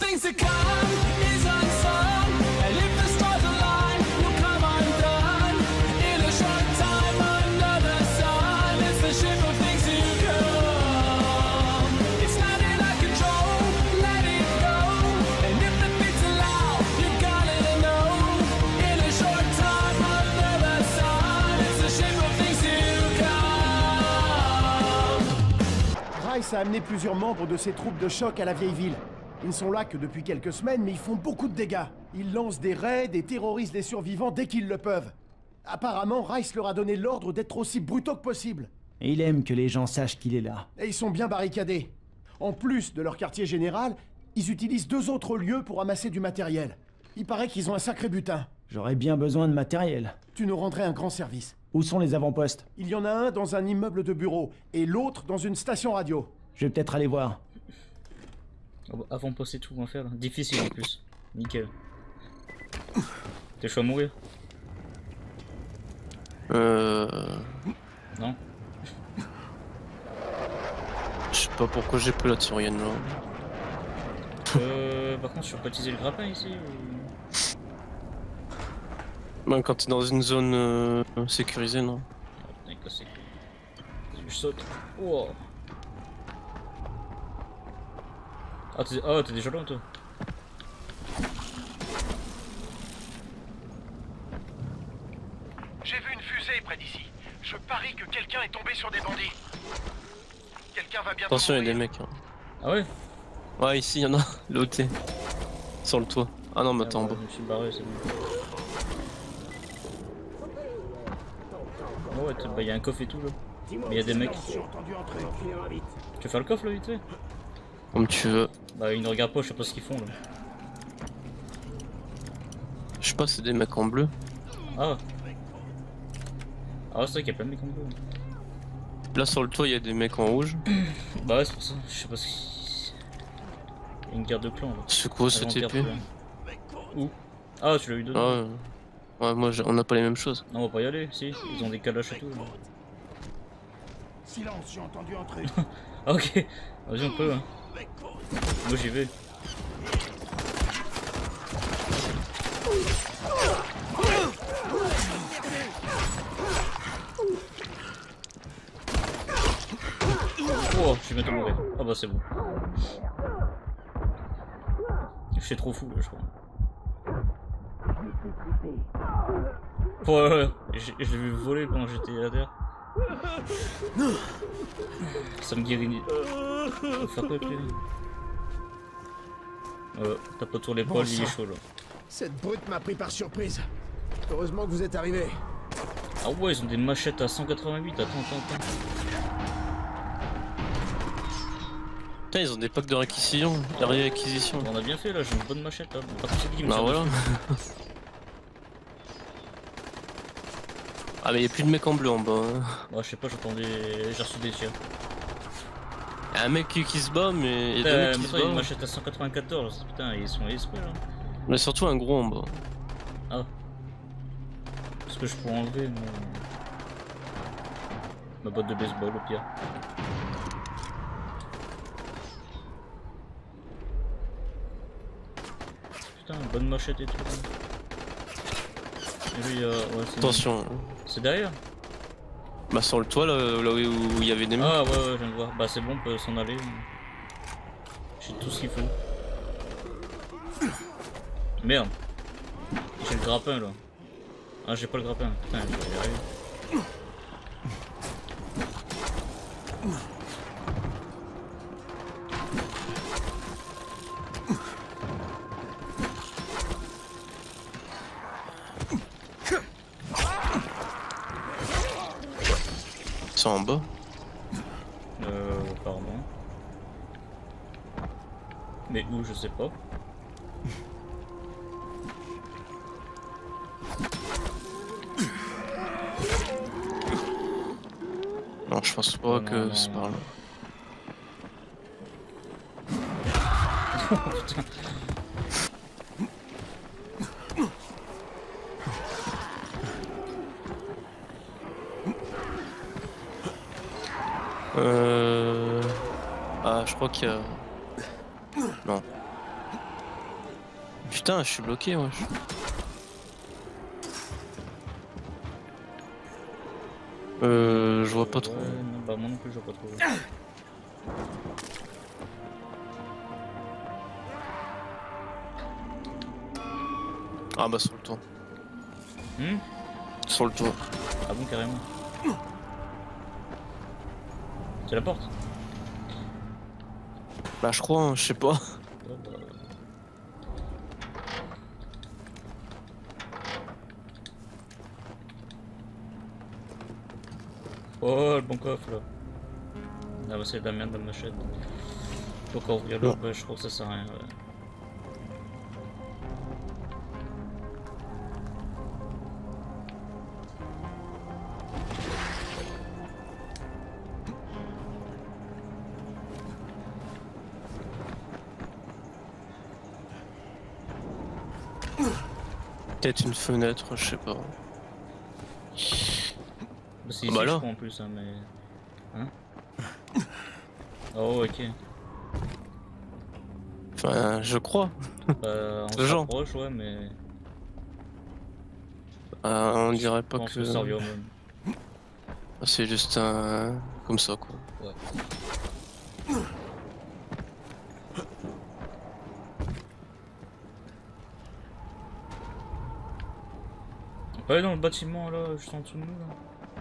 things to come is unsung, and if the stars align, we'll come undone. In a short time under the sun, it's the ship of things to come. It's not in our control, let it go. And if the beats are loud, you gotta know. In a short time under the sun, it's the ship of things to come. Rice a amené plusieurs membres de ses troupes de choc à la vieille ville. Ils ne sont là que depuis quelques semaines, mais ils font beaucoup de dégâts. Ils lancent des raids et terrorisent les survivants dès qu'ils le peuvent. Apparemment, Rice leur a donné l'ordre d'être aussi brutaux que possible. Et il aime que les gens sachent qu'il est là. Et ils sont bien barricadés. En plus de leur quartier général, ils utilisent 2 autres lieux pour amasser du matériel. Il paraît qu'ils ont un sacré butin. J'aurais bien besoin de matériel. Tu nous rendrais un grand service. Où sont les avant-postes? Il y en a un dans un immeuble de bureau, et l'autre dans une station radio. Je vais peut-être aller voir. Avant de passer tout, on va faire là. Difficile en plus. Nickel. T'es chaud à mourir? Non. Je sais pas pourquoi j'ai pris la Tyrienne là. Par contre, je peux pas utiliser le grappin ici ou... Ben, quand t'es dans une zone sécurisée, non. Ah, putain, cassé. Je saute. Wow. Ah, t'es déjà là, toi? J'ai vu une fusée près d'ici. Je parie que quelqu'un est tombé sur des bandits. Quelqu'un va bientôt Attention, il y a des mourir. mecs. Hein. Ah ouais? Ouais, ici, il y en a. Là où t'es. Sur le toit. Ah non, mais attends, en bah, bas. je me suis barré, c'est bon. Oh ouais, bah y'a un coffre et tout là. Mais y'a des mecs. Tu veux faire le coffre là vite fait? Comme tu veux. Bah ils ne regardent pas, je sais pas ce qu'ils font là. Je sais pas, c'est des mecs en bleu. Ah. Ah ouais, c'est vrai qu'il y a plein de mecs en bleu. Là sur le toit, il y a des mecs en rouge. Bah ouais, c'est pour ça. Je sais pas si. Il y a une guerre de clans là. C'est quoi ce Avant-guerre TP? de clans. Où? Ah, tu l'as eu dedans? Ah ouais. Ouais, moi on a pas les mêmes choses. Non, on va pas y aller, si. Ils ont des calaches et tout. Là. Silence, j'ai entendu entrer. Ah ok. Vas-y, on peut. Hein. Moi j'y vais. Oh, je vais bientôt mourir. Ah bah c'est bon. Je suis trop fou là, je crois. Ouais, je l'ai vu voler quand j'étais à terre. Ça me guérit. Faire quoi avec lui? T'as pas tour l'épaule, il est chaud là. Cette brute m'a pris par surprise. Heureusement que vous êtes arrivés. Ah ouais, ils ont des machettes à 188, attends. Putain, ils ont des packs de réquisition. De réacquisition. On a bien fait là, j'ai une bonne machette là. Pas tout qui me Bah tire voilà. dessus. Ah mais y'a plus de mecs en bleu en bas. Hein. Bah je sais pas, j'attendais. J'ai reçu des tirs. Y'a un mec qui se bat, mais y'a deux mecs qui se Il y a une battent. machette à 194, putain, ils sont exprès là. Mais surtout un gros en bas. Ah. Est-ce que je peux enlever ma botte de baseball au pire? Putain, bonne machette et tout. Et lui, ouais, Attention. c'est derrière? Bah sur le toit là où il y avait des mecs. Ah ouais, je viens de voir. Bah c'est bon, on peut s'en aller. J'ai tout ce qu'il faut. Merde. J'ai le grappin là. Ah j'ai pas le grappin. Putain, je vais y arriver. Ils sont en bas. Apparemment. Mais où, je sais pas. Non, je pense pas que c'est par là. Putain. Ah, je crois qu'il y a... Non. Putain, je suis bloqué, wesh. Je vois pas trop. Ouais, non, bah moi non plus je vois pas trop. Ah bah sur le toit. Hmm. Sur le toit. Ah bon, carrément. C'est la porte. Bah je crois, hein, je sais pas. Oh, bah. Oh, le bon coffre là. Ah bah c'est de la merde, la machette. Faut encore ouvrir l'autre, bah, je trouve que ça sert à rien. Ouais. Peut-être une fenêtre, je sais pas. Bah, c'est ici, bah là. je crois en plus, hein, mais. Hein? Oh, ok. Enfin, je crois. Bah, on Le se genre. rapproche, ouais, mais. On dirait Je pas pense que. que ça revient au même. C'est juste un. Comme ça quoi. Ouais. Ouais, dans le bâtiment là, juste en dessous de nous là.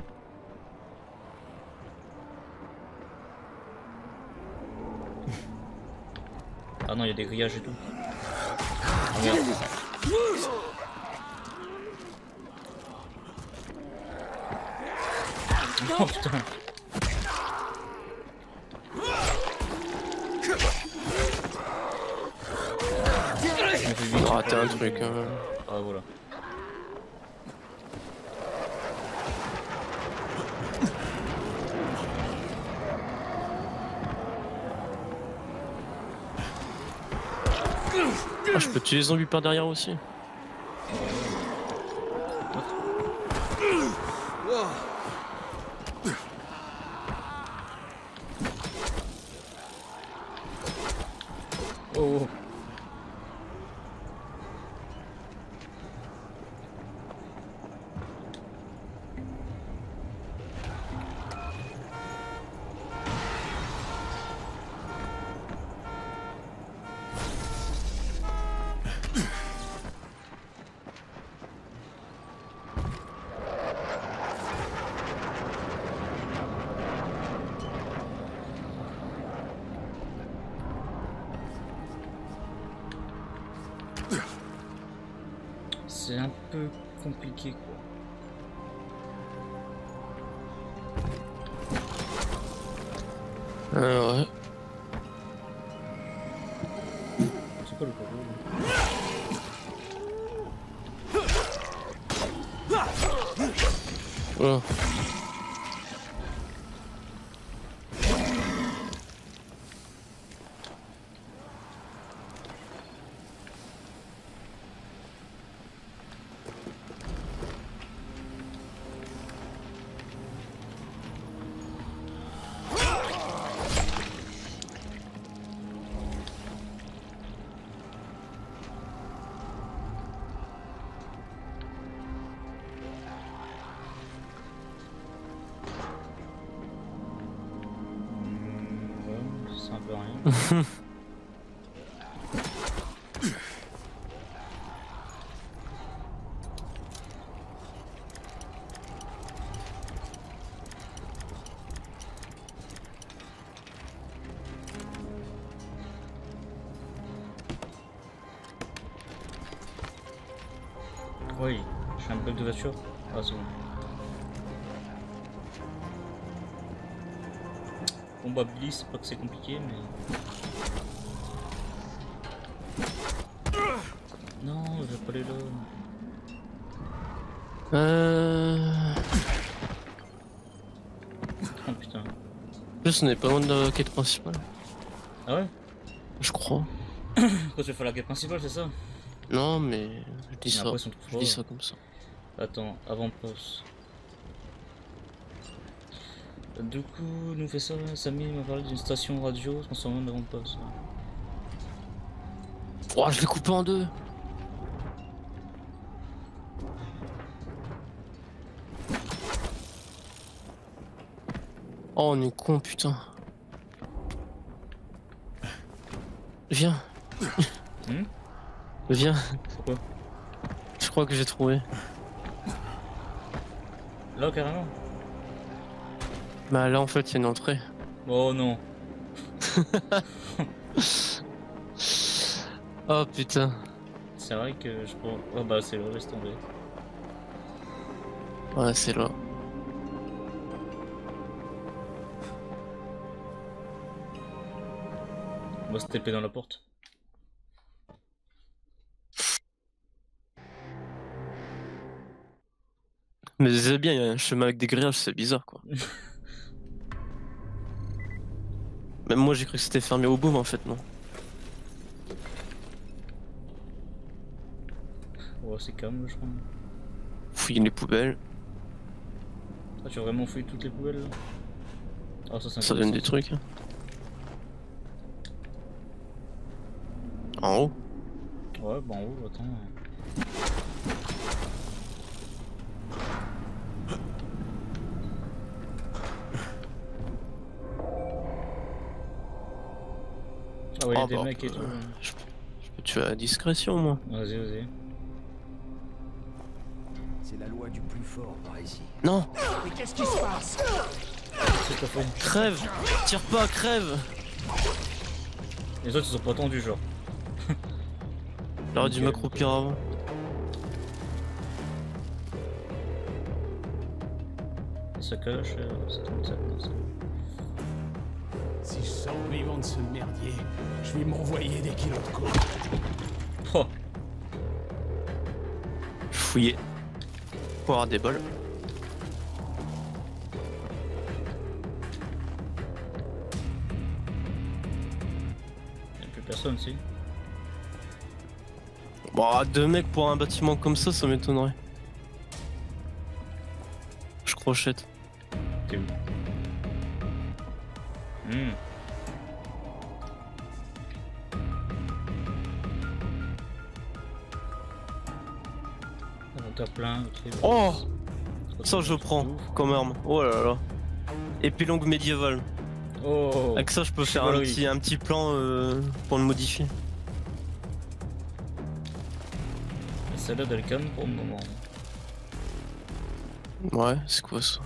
Ah non, il y a des grillages et tout. Ah merde. Oh putain. Je me fais vite. On a raté un truc. Hein. Ah voilà. Ah, je peux tuer les zombies par derrière aussi. Oh. C'est un peu compliqué quoi. Ouais. C'est quoi le problème? Oh. Ouais, c'est un peu rien. Oui, je fais un bug de voiture. Ah c'est bon. Bon bah Billy, c'est pas que c'est compliqué mais... Non, je vais pas aller là. Oh putain. En plus, on est pas loin de la quête principale. Ah ouais? Je crois. Quand tu vas faire la quête principale, c'est ça? Non, mais je dis J'ai ça. l'impression de Je trop. dis ça comme ça. Attends, avant-poste. Du coup, nous fait ça, Samy m'a parlé d'une station radio transformée en avant-poste. Oh, je l'ai coupé en deux. Oh, on est con, putain. Viens. Hmm. Viens. Pourquoi? Je crois que j'ai trouvé. Là, carrément. Bah là, en fait, il y a une entrée. Oh non. Oh putain. C'est vrai que je pense. Oh bah, c'est le laisse tomber. Ouais, c'est là. On va se taper dans la porte. Mais c'est bien, il y a un chemin avec des grillages, c'est bizarre quoi. Même moi j'ai cru que c'était fermé au bout, mais en fait non. Oh, c'est calme, je crois. Fouiller les poubelles, Ah, tu as vraiment fouillé toutes les poubelles là? Ah, ça, c'est ça donne des trucs. Hein. En haut. Ouais, bah en haut, attends. Ah ouais, y'a Ah, des bah, mecs et tout. Je peux tuer à discrétion moi. Vas-y, vas-y. C'est la loi du plus fort par ici. Non, Mais qu'est-ce qui se passe? C'est pas fait. crève. Tire pas, crève. Les autres, ils sont pas tendus, genre. J'aurais dû m'accroupir avant. Ça cache, ça tombe, ça commence. Si je sors vivant de ce merdier, je vais m'envoyer des kilos de coke. Oh, Fouiller. Pour avoir des bols. y'a plus personne, si. Bon, 2 mecs pour un bâtiment comme ça m'étonnerait. Je crochette. T'es où? Hmm. Inventaire plein, ok. Oh, C'est pas ça trop je bon, prends c'est ouf. comme arme. Oh là là. Épée longue médiévale. Oh, Avec ça je peux faire chevalerie. un petit plan pour le modifier. Celle-là elle calme pour le moment. Ouais, c'est quoi ça?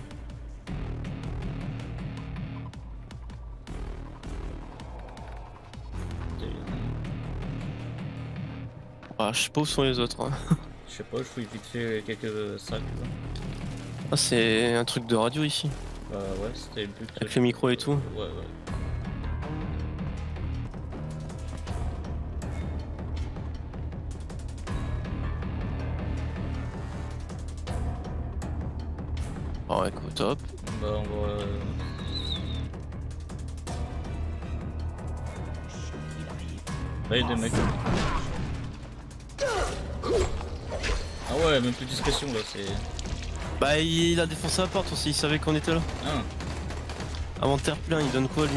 Ah, je sais pas où sont les autres. Hein. Je sais pas, je fouille vite fait quelques sacs là. Ah, c'est un truc de radio ici. Bah ouais, c'était le but. Avec le micro et tout. Ouais, ouais. Ah ouais, au top. Bah on va. Là y'a des mecs. Ah ouais, même plus de discrétion là, c'est. Bah, il a défoncé la porte aussi, il savait qu'on était là. Ah, Inventaire plein, il donne quoi lui?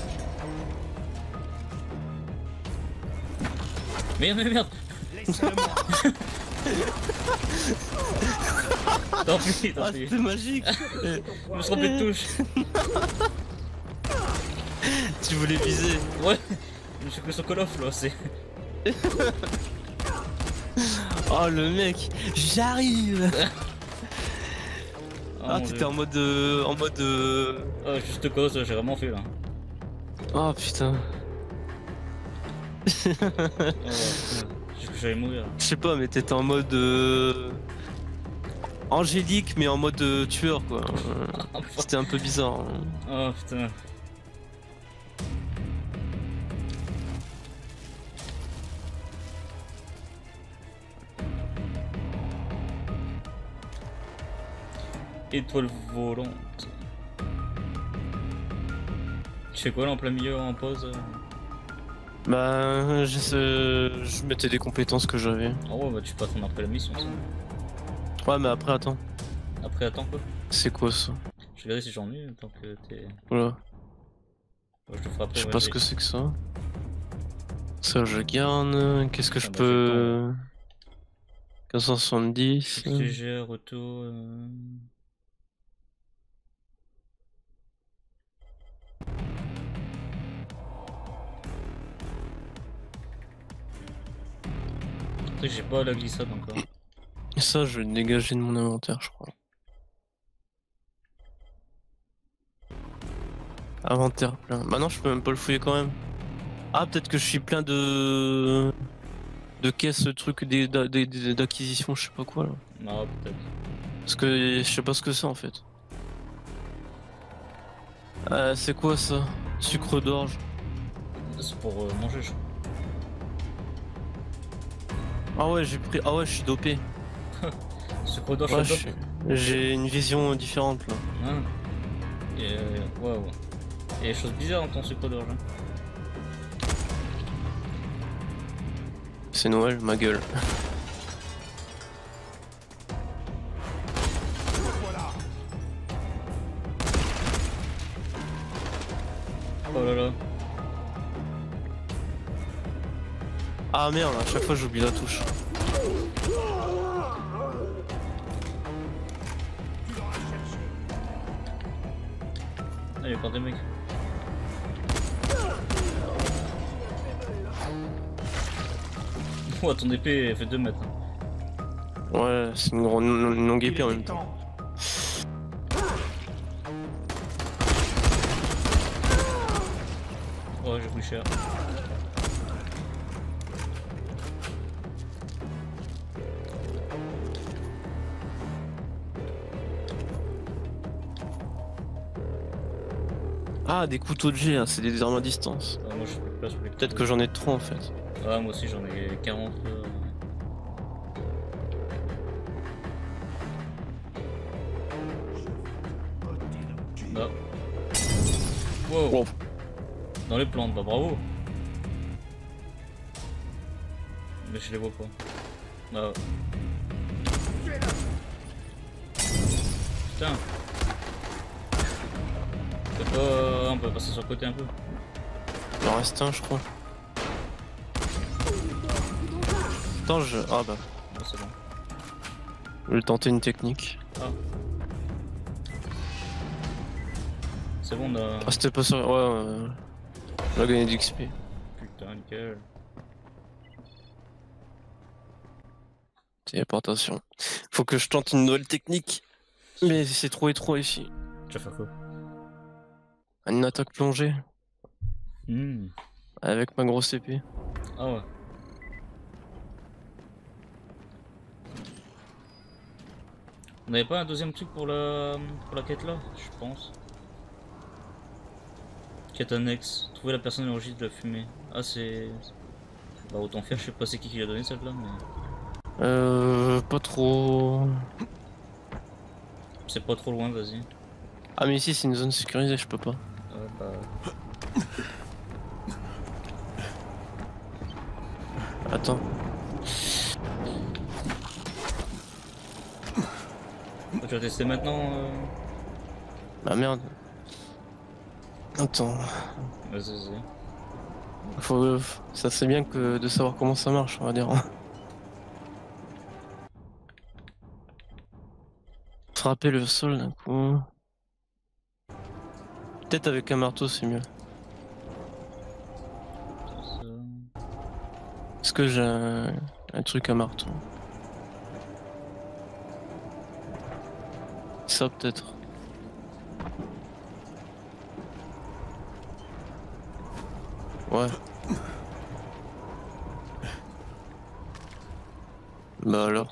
merde, merde! Tant pis, tant Ah, pis. c'était magique! Je me suis trompé de touche. Tu voulais viser. Ouais, je me suis pris sur Call of là, c'est. Oh le mec, j'arrive! Oh, Ah, mon t'étais Dieu. en mode. Ah, juste cause, j'ai vraiment fait là. Oh putain. Oh, ouais, j'ai cru que j'allais mourir. Je sais pas, mais t'étais en mode. Angélique, mais en mode tueur quoi. C'était un peu bizarre. Hein. Oh putain. Étoile volante. Tu fais quoi là en plein milieu en pause? Bah, je mettais des compétences que j'avais. Ah ouais, bah tu peux attendre après la mission. Ça. Ouais, mais après, attends. Après, attends quoi. C'est quoi ça? Je verrai si j'en ai tant que t'es. Voilà. Ouais, je te ferai après. Je sais ouais, pas ce que c'est que ça. Ça, je garde. Qu'est-ce que Ah je bah, peux. 1570. Légère, retour. sais que j'ai pas la glissade encore. Et ça, je vais le dégager de mon inventaire, je crois. Inventaire plein. Bah non, je peux même pas le fouiller quand même. Ah, peut-être que je suis plein de caisses, trucs d'acquisition, je sais pas quoi là. Non, peut-être. Parce que je sais pas ce que c'est en fait. C'est quoi ça? Sucre d'orge. C'est pour manger, je crois. Ah ouais, j'ai pris. Ah ouais, je suis dopé. Sucre d'orge, Ouais, ça dope. j'ai une vision différente là. Hein. Et waouh. Il y a des choses bizarres dans ton sucre d'orge. Hein. C'est Noël, ma gueule. Oh là là. Ah merde, à chaque fois j'oublie la touche. Ah, il y a encore des mecs. Oh, ton épée elle fait 2 mètres. Ouais, c'est une longue épée en même temps. Oh, j'ai pris cher. Ah, des couteaux de jet, hein, c'est des armes à distance. Ah, moi je suis plus de place pour les Peut-être que couteaux. j'en ai trop en fait. Ah, moi aussi j'en ai 40. Ah. Wow. Wow. Dans les plantes, bah bravo. Mais je les vois pas. Ah. Ouais. Putain. On peut passer sur le côté un peu. Il en reste un, je crois. Attends, ah bah, Ah, c'est bon. je vais tenter une technique. Ah. C'est bon, on a. Ah, c'était pas sur. Ouais, on a gagné d'XP. Putain, nickel. Téléportation. Faut que je tente une nouvelle technique. Mais c'est trop étroit ici. Tu vas faire quoi? Une attaque plongée. Hmm. Avec ma grosse épée. Ah ouais. On avait pas un deuxième truc pour la quête là, je pense. Quête annexe. Trouver la personne à l'origine de la fumée. Ah c'est... Bah autant faire, je sais pas c'est qui l'a donné celle-là mais... Pas trop. C'est pas trop loin, vas-y. Ah mais ici c'est une zone sécurisée, je peux pas. Bah... Attends. Tu vas tester maintenant Bah merde. Attends. Vas-y. Faut... Ça c'est bien que de savoir comment ça marche, on va dire. Frapper le sol d'un coup. Peut-être avec un marteau c'est mieux. Est-ce que j'ai un truc à marteau? Ça peut-être. Ouais. Bah alors.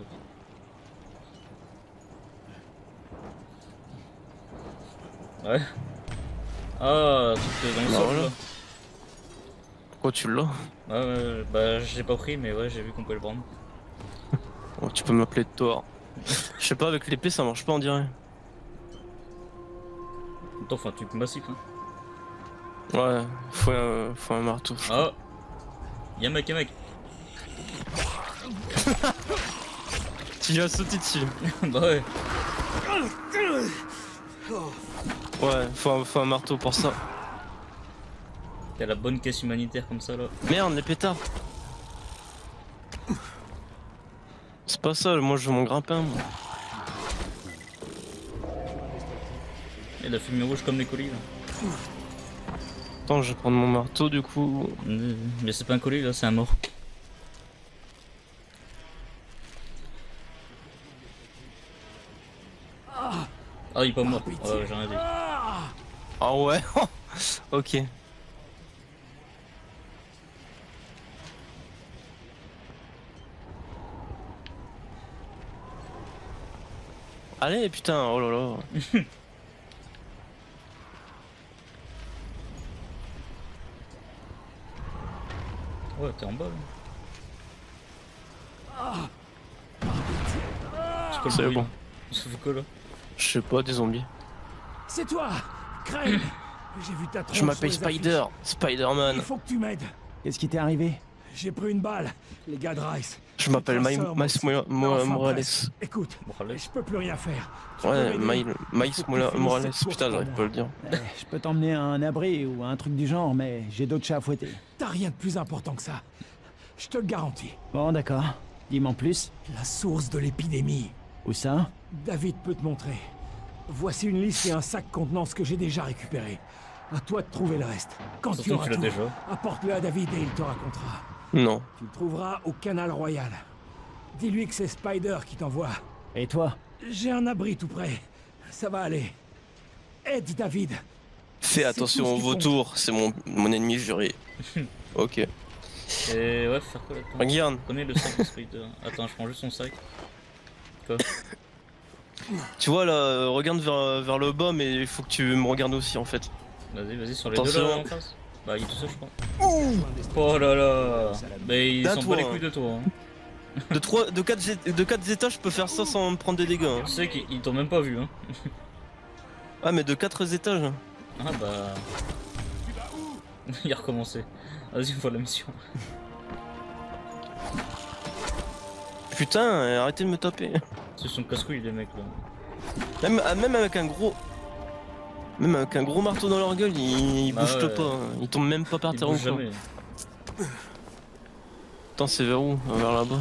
Ouais. Ah, truc dans le Bah sol voilà. là. Pourquoi tu l'as? Ouais, bah j'ai pas pris mais ouais j'ai vu qu'on pouvait le prendre. Oh, tu peux m'appeler Thor. Je sais pas, avec l'épée ça marche pas on dirait. Attends, faut un truc massif hein. Ouais, faut un marteau. Ah, y'a un mec, Tu lui as sauté dessus. Bah ouais. Ouais, faut un marteau pour ça. T'as la bonne caisse humanitaire comme ça là. Merde, les pétards. C'est pas ça, moi je veux mon grappin. Moi. Et la fumée rouge comme les colis là. Attends, je vais prendre mon marteau du coup. Mais c'est pas un colis là, c'est un mort. Ah, il est pas mort. Par pitié. Ouais, j'ai rien dit. Ah ouais. Ok. Allez putain, oh là là. Ouais, t'es en bas là. C'est quoi le C'est bruit, bon. là Ça fait quoi là? Je sais pas, des zombies. C'est toi, Crane. J'ai vu ta tronche Je m'appelle sur les Spider, affiches. Spider-Man. Il faut que tu m'aides. Qu'est-ce qui t'est arrivé? J'ai pris une balle, les gars de Rice. Je m'appelle Ta sœur, moi aussi. Enfin, Morales. presque. Écoute, Morales. je peux plus rien faire. Tu peux Ouais, m'aider. Miles Il faut que tu finisses Morales. cette course Putain, pour j'arrive moi. pas à le dire. Je peux t'emmener à un abri ou à un truc du genre, mais j'ai d'autres chats à fouetter. T'as rien de plus important que ça. Je te le garantis. Bon, d'accord. Dis-moi en plus. La source de l'épidémie. Où ça? David peut te montrer. Voici une liste et un sac contenant ce que j'ai déjà récupéré. À toi de trouver le reste. Quand tu Surtout auras que tu l'as tout, déjà. apporte-le à David et il te racontera. Non. Tu le trouveras au Canal Royal. Dis-lui que c'est Spider qui t'envoie. Et toi? J'ai un abri tout près. Ça va aller. Aide David. Fais attention tout ce aux qui compte. vautours, c'est mon ennemi juré. Ok. Et ouais, faut faire quoi là-dedans? Regarde, Connais le sac de Spider. Attends, je prends juste son sac. Quoi? tu vois là, regarde vers le bas, mais il faut que tu me regardes aussi en fait. Vas-y, sur les Attention. deux là en face. Bah, il est tout seul, je crois. Oh là là. Mais ils Là, sont toi, pas les hein. couilles de toi. Hein. De 4 étages, je peux faire ça sans me prendre des dégâts. Hein. Tu sais qu'ils t'ont même pas vu. Hein. Ah, mais de 4 étages. hein. Ah bah. Il a recommencé. Vas-y, on voit la mission. Putain, arrêtez de me taper. C'est son casse-couille, les mecs là. Même avec un gros. Même avec un gros marteau dans leur gueule, ils Bah bougent ouais. pas. hein. Ils tombent même pas par Ils terre ou bougent quoi. jamais. Attends, c'est vers où? Vers là-bas.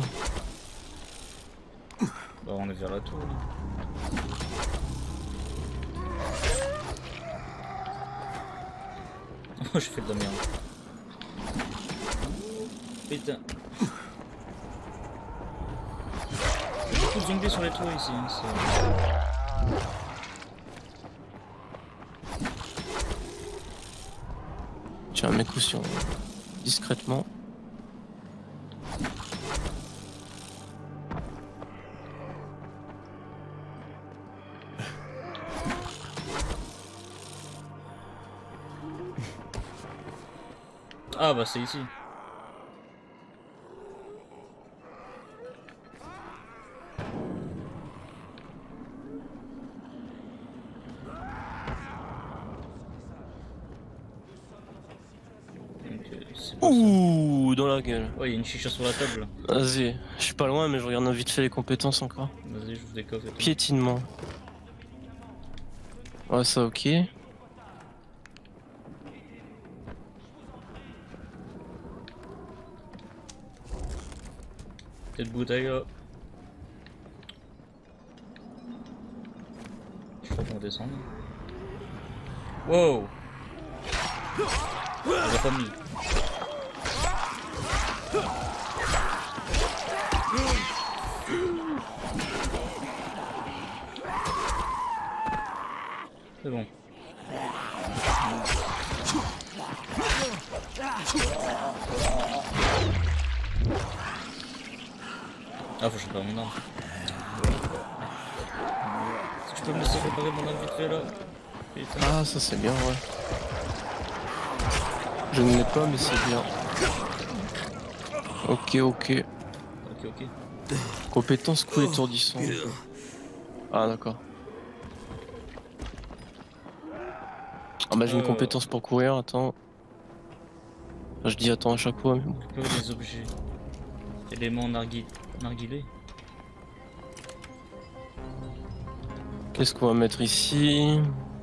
Bah, on est vers la tour là. Oh, j'ai fait de la merde. Putain. Il y a beaucoup de zombies sur les toits ici. Hein, Tiens, mes cautions. Discrètement. Ah bah c'est ici. Donc, c'est pas ça. Ouh, dans la gueule. Ouais, il y a une chicha sur la table. Vas-y, je suis pas loin, mais je regarde vite fait les compétences encore. Vas-y, j'ouvre des coffres et tout. Piétinement. Ouais, ça ok. Cette bouteille là. Je crois qu'on descend. Wow! On l'a pas mis. C'est bon. Ah, faut que je prépare mon arme. Si tu peux me laisser préparer mon arme vite fait là. Putain. Ah, ça c'est bien, ouais. Je ne l'ai pas, mais c'est bien. Ok, ok. Ok. Compétence coup étourdissant. Ah, d'accord. Ah, bah j'ai une compétence pour courir, attends. Enfin, je dis attends à chaque fois, mais bon. Récupérer des objets. Éléments narguilés. Qu'est-ce qu'on va mettre ici?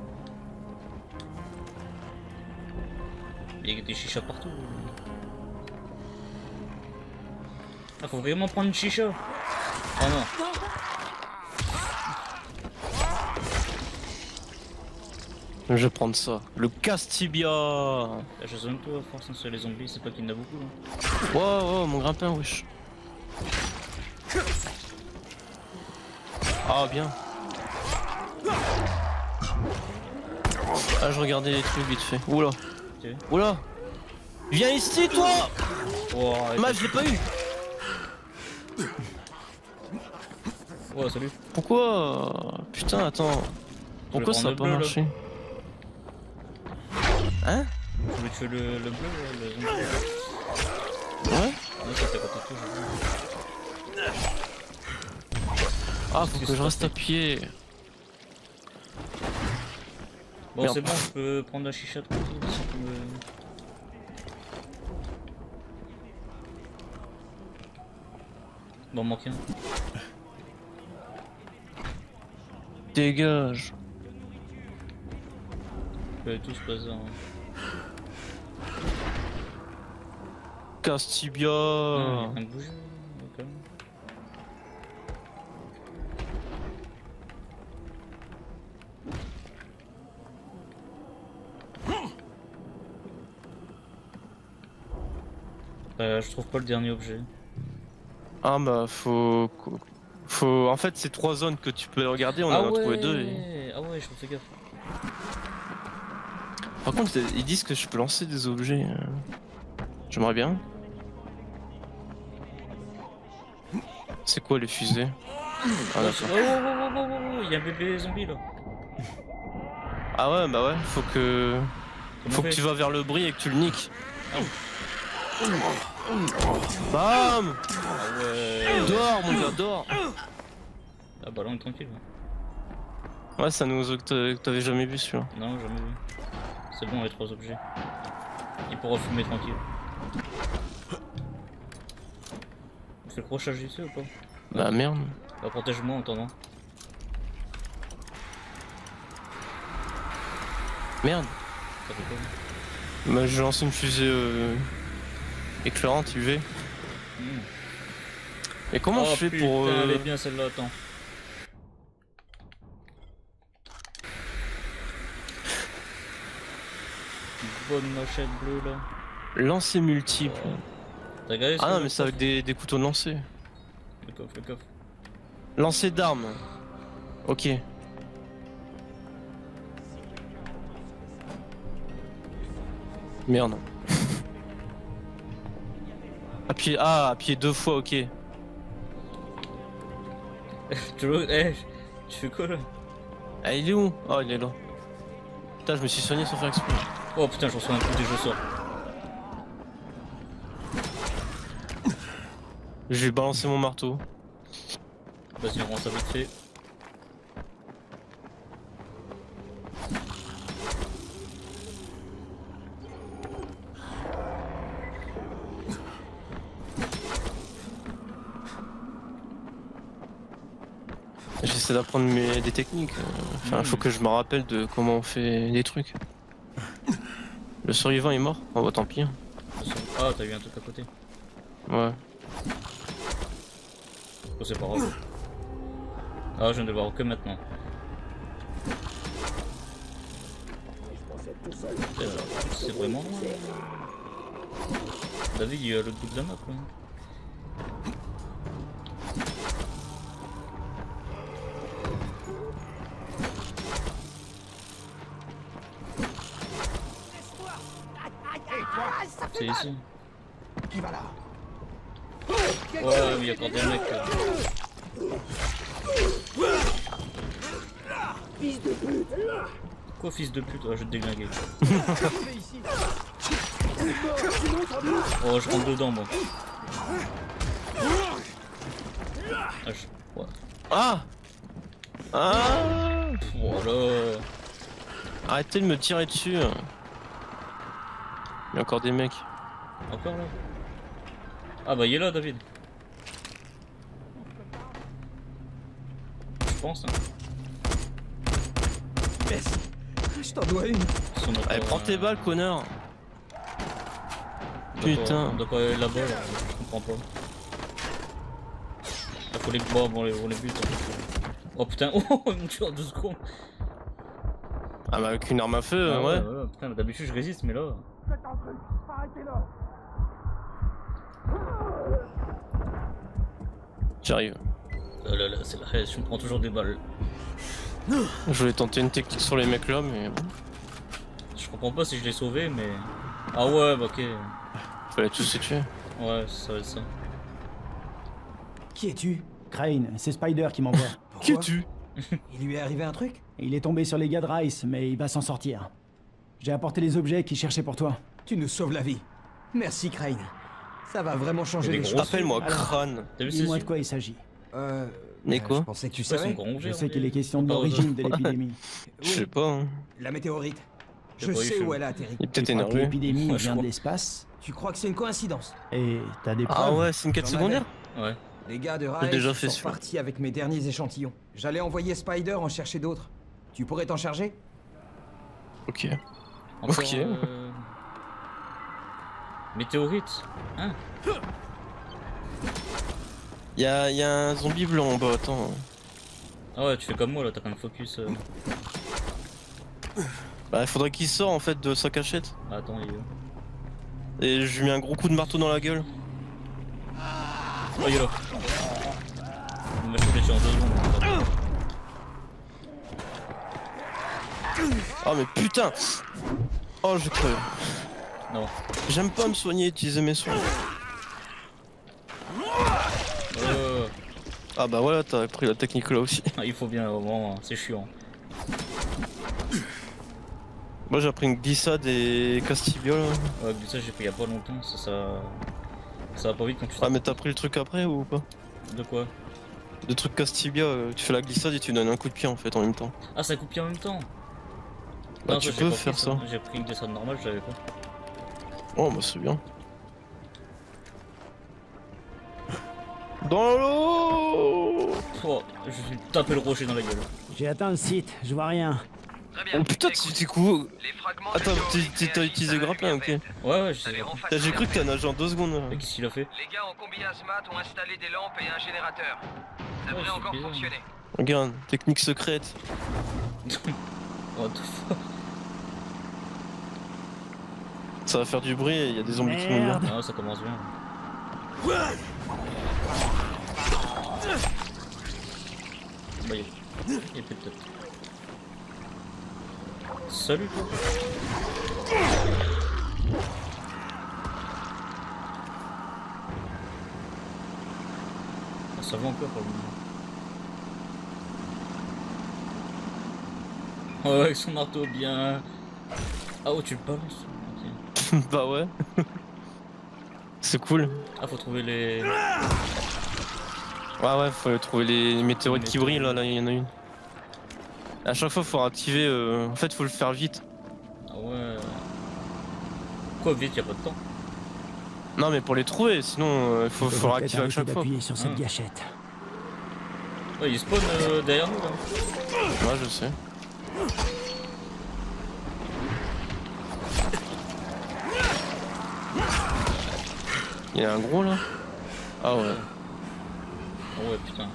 Il y a des chichas partout. Ah, faut vraiment prendre une chicha. Oh non. Je vais prendre ça. Le casse-tibia. La chasse de toi, force, hein, sur les zombies, c'est pas qu'il y en a beaucoup. Hein. Wow, mon grimpin, wesh. Ah, bien. Ah, je regardais les trucs vite fait. Oula. Ok. Oula. Viens ici, toi. Oh, arrête. Mage, je l'ai pas eu. Oh, salut. Pourquoi? Putain, attends. Pourquoi ça a prendre pas le bleu, marché? Hein? Je voulais tuer le bleu, ouais, le zombie. Ouais? Ah, ça t'es à côté de tout, j'ai vu. Ah, faut que je reste à pied. Bon, Merde. c'est bon, je peux prendre la chicha de côté. Si tu veux. Bon, manque un. Dégage. Je peux tous passer en. Castibia. Ah, rien de bouger, ok. Je trouve pas le dernier objet. Ah bah faut... En fait c'est 3 zones que tu peux regarder, on en a trouvé 2 et... Ah ouais, je me fais gaffe. Par contre ils disent que je peux lancer des objets. J'aimerais bien. C'est quoi les fusées? Ah Oh, d'accord. il y a un bébé zombie là. Ah ouais bah ouais, faut que... Comment Faut on que fait tu vas vers le bruit et que tu le niques. Bam! Ah ouais. Dors mon gars, dors! Ah bah là on est tranquille. Ouais, c'est un nouveau que t'avais jamais vu celui-là. Non, jamais vu. C'est bon les 3 objets. Il pourra fumer tranquille. On fait le crochage ici ou pas? Bah merde. Bah protège-moi en attendant. Merde. Ça fait quoi? Bah j'ai lancé une fusée éclairante UV. Et comment je fais putain, pour... elle est bien celle-là, attends. Une bonne machette bleue là. Lancer multiple. T'as regardé ce Ah que non je mais c'est avec des couteaux de lancer. Le coffre, le coffre. Lancer d'armes. Ok. Merde. Appuyer 2 fois, ok. Tu veux... Eh, tu fais quoi là? Ah il est où? Oh il est là. Putain je me suis soigné sans faire exprès. Oh putain, je reçois un coup dès que je sors. Je vais balancer mon marteau. Vas-y, on rend ça vite fait. J'essaie d'apprendre des techniques. Enfin, faut que je me rappelle de comment on fait des trucs. Le survivant est mort? Oh bah tant pis. Ah, t'as eu un truc à côté. Ouais. Oh, c'est pas grave. Ah, je viens de le voir que maintenant. C'est vraiment loin. David, il est à l'autre bout de la map là. C'est ici. Qui va là? Ouais, mais il y a encore des mecs. Quoi, fils de pute? Ah, je vais te déglinguer. Oh, je rentre dedans, moi. Ah, ouais. Ah! Ah! Voilà. Arrêtez de me tirer dessus. Il y a encore des mecs. Encore là? Ah bah il est là, David. Je pense. Hein. Je t'en dois une. Si on a Allez, pas, prends tes balles, connard. Putain. On doit pas aller là-bas, là. Je comprends pas. Il faut les bois, bon, on les bute. Hein. Oh putain, oh, il me tue en 2 secondes. Ah bah avec une arme à feu, Ah ouais. ouais. Putain, d'habitude je résiste, mais là. J'arrive. Oh là là, c'est la haine, je me prends toujours des balles. Je voulais tenter une technique sur les mecs là, mais bon. comprends pas si je l'ai sauvé, mais. Ah ouais, bah ok. Fallait tous se tuer. Ouais, ça va être ça. Qui es-tu? Crane, c'est Spider qui m'envoie. Qui es-tu? Il lui est arrivé un truc? Il est tombé sur les gars de Rice, mais il va s'en sortir. J'ai apporté les objets qu'il cherchait pour toi. Tu nous sauves la vie. Merci, Crane. Ça va vraiment changer Il est les gros. choses. Appelle-moi Alors. Crâne. T'as vu ces Dis-moi yeux? de quoi il s'agit. Mais quoi? Je pensais que tu Ouais, ils sont savais. grands, Je j'ai sais envie. qu'il est question de Ah, l'origine de l'épidémie. Je sais pas. Hein. La météorite. Je Je sais pas, sais il où fait- elle a atterri. Il est peut-être Tu crois que énervé. l'épidémie Ouais, je vient de crois. l'espace? Tu crois que c'est une coïncidence? Et t'as des preuves? Ah ouais, c'est une quête J'en secondaire? Ouais. Les gars de J'ai Rice déjà fait sont celui-là. partis avec mes derniers échantillons. J'allais envoyer Spider en chercher d'autres. Tu pourrais t'en charger? Ok. Encore, Ok. Météorite. Hein? Y'a un zombie blanc en bas, attends. Ah ouais, tu fais comme moi là, t'as qu'un focus. Bah, il faudrait qu'il sorte en fait de sa cachette. Ah, attends, il est où? Et je lui mets un gros coup de marteau dans la gueule. Oh, il est là. Il m'a chopé en 2 secondes. Ah, mais putain! Oh, je crève. Non. J'aime pas me soigner, utiliser mes soins. Ah, bah voilà, t'as pris la technique là aussi. Il faut bien, vraiment, c'est chiant. Moi j'ai appris une glissade et Castibia là. Ouais, ça j'ai pris il y a pas longtemps, ça va pas vite quand tu Ah, mais t'as pris le truc après ou pas? De quoi? Le truc Castibia, tu fais la glissade et tu donnes un coup de pied en fait en même temps. Ah, ça coupe pied en même temps? Bah, Non, tu ça, j'ai peux pas faire pris ça. J'ai pris une glissade normale, je savais pas. Oh, bah c'est bien. Dans l'eau! Oh, je vais taper le rocher dans la gueule. J'ai atteint le site, je vois rien. Très bien. Oh putain, Écoute, t'es cool! les fragments Attends, de t'as utilisé grappin, ok. Ouais, je sais. Allez, Putain, refasse j'ai cru que t'as nagé en 2 secondes là. Mais qu'est-ce qu'il a fait? Les gars en combi hazmat ont installé des lampes et un générateur. Ça devrait c'est encore bizarre. fonctionner. Regarde, technique secrète. What the fuck? Ça va faire du bruit et il y a des zombies qui vont venir. Merde. Ah, ça commence bien. Bah, il est peut-être. Salut toi. Ah, ça va encore pour le moment. Oh, avec son marteau bien. Ah oh, tu le balances. Ok. Bah ouais. C'est cool. Ah, faut trouver les. Ouais, faut trouver les météorites qui brillent là, il y en a une. À chaque fois, faut activer. En fait, faut le faire vite. Ah ouais. Quoi, vite, y'a pas de temps. Non, mais pour les trouver, sinon il faut Peut-être réactiver à chaque fois. d'appuyer sur cette Ah. gâchette. Ouais, il spawn derrière nous là. Ouais, je sais. Il y a un gros là. Ah ouais. Oh ouais, putain.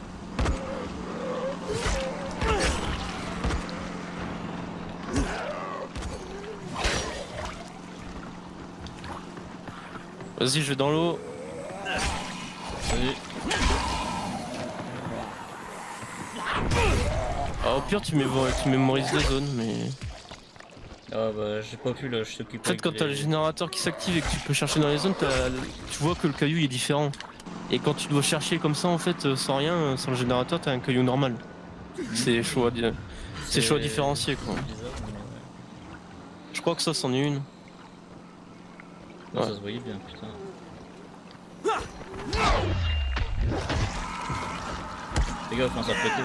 Vas-y, je vais dans l'eau. Vas-y. Ah, au pire, tu mémorises les zones, mais. Ah bah, j'ai pas pu là, je t'occupe. En fait, quand t'as le générateur qui s'active et que tu peux chercher dans les zones, tu vois que le caillou il est différent. Et quand tu dois chercher comme ça, en fait, sans rien, sans le générateur, t'as un caillou normal. C'est chaud à dire. C'est chaud à différencier quoi. Bizarre, mais ouais. Je crois que ça, c'en est une. Ouais, Ouais. ça se voyait bien, putain. Les gars, faut s'en péter.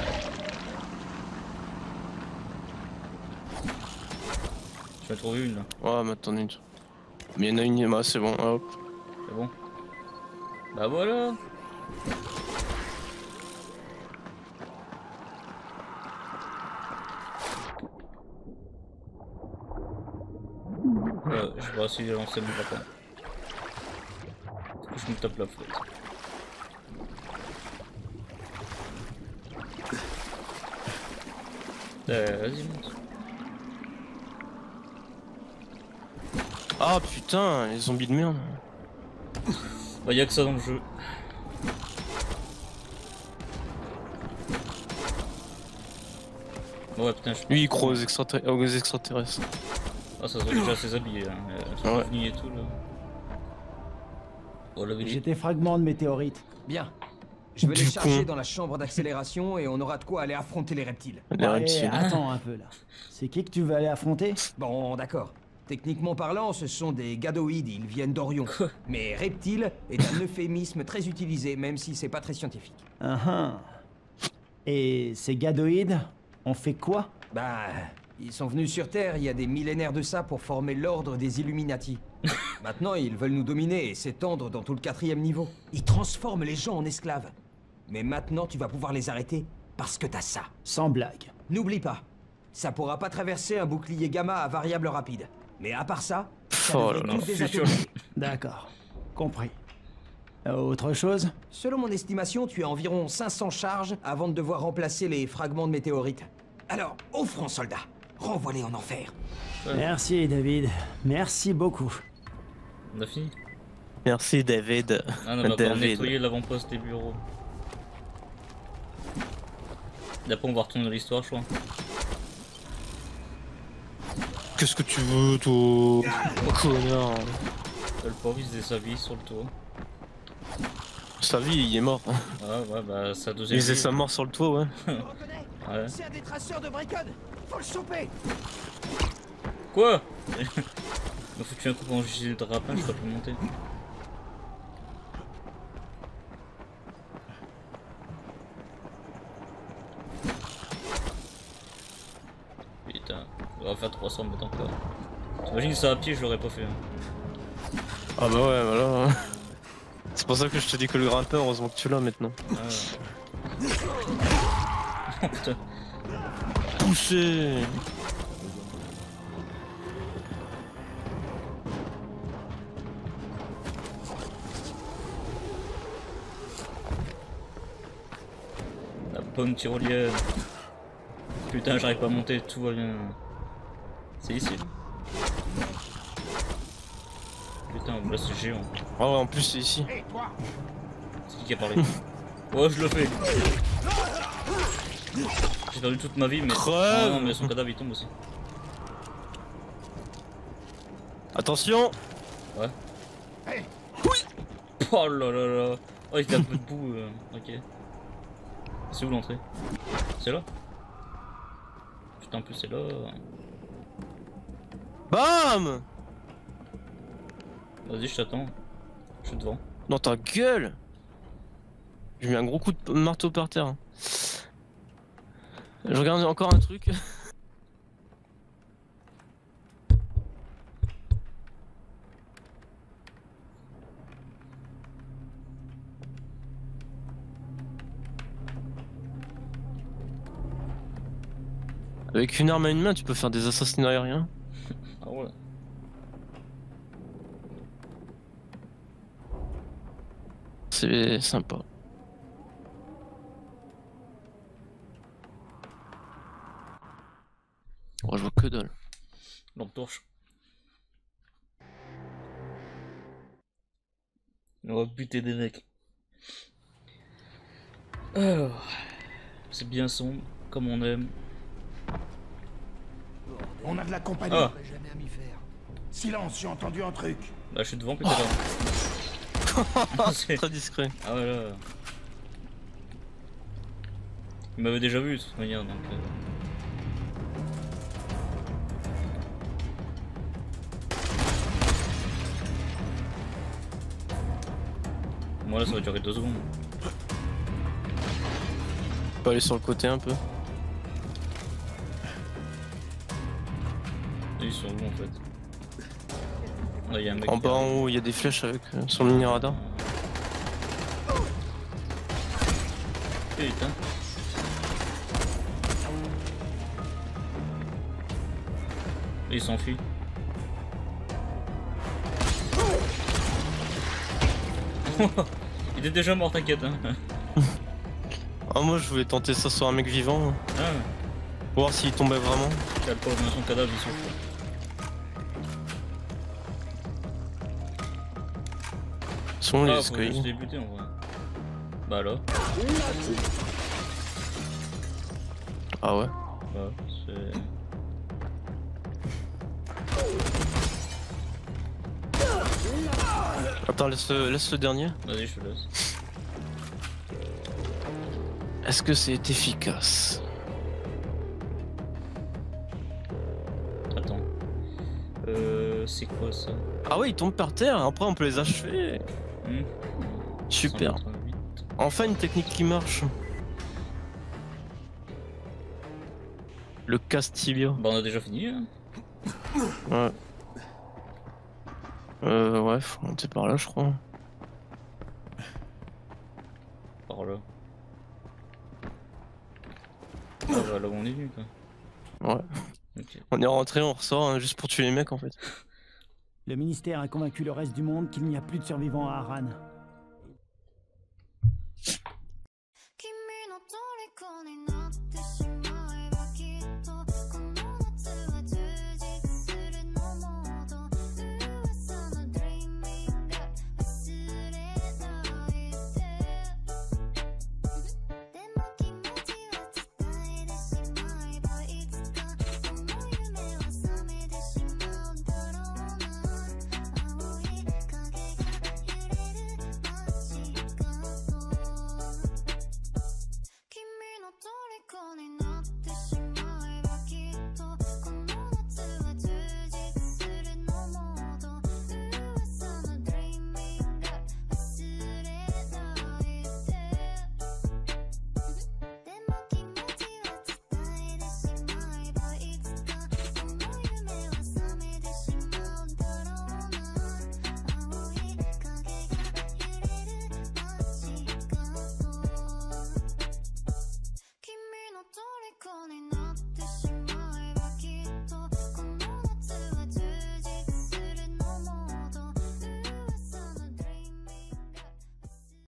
Je vais trouver une là, Ouais, mais attends une. Mais il y en a une, bah, c'est bon, hop. c'est bon. Bah voilà. Je vais essayer de lancer mon lapin. Je me tape la flotte. Vas-y, monte. Ah putain, les zombies de merde. Bah y'a que ça dans le jeu. Ouais putain je... Lui il croit aux extraterrestres. Ah, ça se voit déjà ses habits, hein. Son Ouais. ovni et tout là. Oh, la J'ai des fragments de météorites. Bien. Je vais les Du charger con. dans la chambre d'accélération et on aura de quoi aller affronter les reptiles. Les Ouais, reptiles. attends un peu là. C'est qui que tu veux aller affronter? Bon, d'accord. Techniquement parlant, ce sont des gadoïdes, ils viennent d'Orion. Mais reptile est un euphémisme très utilisé, même si c'est pas très scientifique. Ah. Et ces gadoïdes ont fait quoi? Bah, ils sont venus sur Terre il y a des millénaires de ça pour former l'ordre des Illuminati. Maintenant, ils veulent nous dominer et s'étendre dans tout le 4e niveau. Ils transforment les gens en esclaves. Mais maintenant, tu vas pouvoir les arrêter parce que t'as ça. Sans blague. N'oublie pas, ça pourra pas traverser un bouclier gamma à variable rapide. Mais à part ça, ça Oh devrait là là. tout désatomiser. D'accord. Compris. Autre chose? Selon mon estimation, tu as environ 500 charges avant de devoir remplacer les fragments de météorites. Alors, au front, soldat. Renvoie-les en enfer. Ouais. Merci David. Merci beaucoup. On a fini. Merci David. Ah, on va encore David. nettoyer l'avant-poste des bureaux. D'après, on va retourner dans l'histoire, je crois. Qu'est-ce que tu veux, toi? Oh, connard. Le pauvre, il faisait sa vie sur le toit. Sa vie, il est mort. Ouais, bah, sa Il deuxième faisait vie. sa mort sur le toit, ouais. Ouais. C'est un des traceurs de Bricon. Faut le choper. Quoi? Il m'a foutu un coup en gilet de rapin, je peux plus monter. Putain, on va faire 300 mètres encore. T'imagines ça à pied, je l'aurais pas fait. Hein. Ah bah ouais, voilà. C'est pour ça que je te dis que le grimpeur, heureusement que tu l'as maintenant. Ah ouais. Oh putain. Poussé. La bonne tyrolienne. Putain, j'arrive pas à monter, tout va bien. C'est ici. Putain, là c'est géant. Ah ouais, en plus c'est ici. C'est qui a parlé? Ouais, je le fais. J'ai perdu toute ma vie, mais. Crève. Ah non, mais son cadavre il tombe aussi. Attention. Ouais. Oh là là là. Oh, il était un peu debout. Ok. C'est où l'entrée? C'est là? Putain, en plus c'est là. Bam. Vas-y, je t'attends. Je suis devant. Dans ta gueule. J'ai mis un gros coup de marteau par terre. Hein. Je regarde encore un truc. Avec une arme à une main, tu peux faire des assassinats aériens. Ah ouais. C'est sympa. Oh, je vois que dalle. Lampe torche. On va buter des mecs. Alors, c'est bien sombre, comme on aime. On a de la compagnie. Ah, Silence, j'ai entendu un truc. bah je suis devant peut-être. C'est- Très discret. Ah ouais là. Il m'avait déjà vu de toute manière donc. Moi là ça va durer 2 secondes. On peut aller sur le côté un peu. Ils sont où en fait? Là il y a un mec. En qui bas, en arrive. haut, il y a des flèches avec son mini radar. Putain. Et il s'enfuit. Il était déjà mort, t'inquiète. Hein. Ah, moi je voulais tenter ça sur un mec vivant. Ah, Pour voir s'il tombait vraiment. le pauvre dans son cadavre, il souffre. Sont les Ah, faut juste escaliers. débuter en vrai. Bah là, Ah ouais. bah c'est. Attends, laisse le dernier. Vas-y, je te laisse. Est-ce que c'est efficace? Attends. C'est quoi ça? Ah ouais, ils tombent par terre, après on peut les achever. Super. 188. Enfin une technique qui marche. Le Castillo. Bah on a déjà fini hein. Ouais. Ouais, faut monter par là je crois. Par là. Ah bah là où on est venu quoi. Ouais. Ok. On est rentré, on ressort hein, juste pour tuer les mecs en fait. Le ministère a convaincu le reste du monde qu'il n'y a plus de survivants à Harran.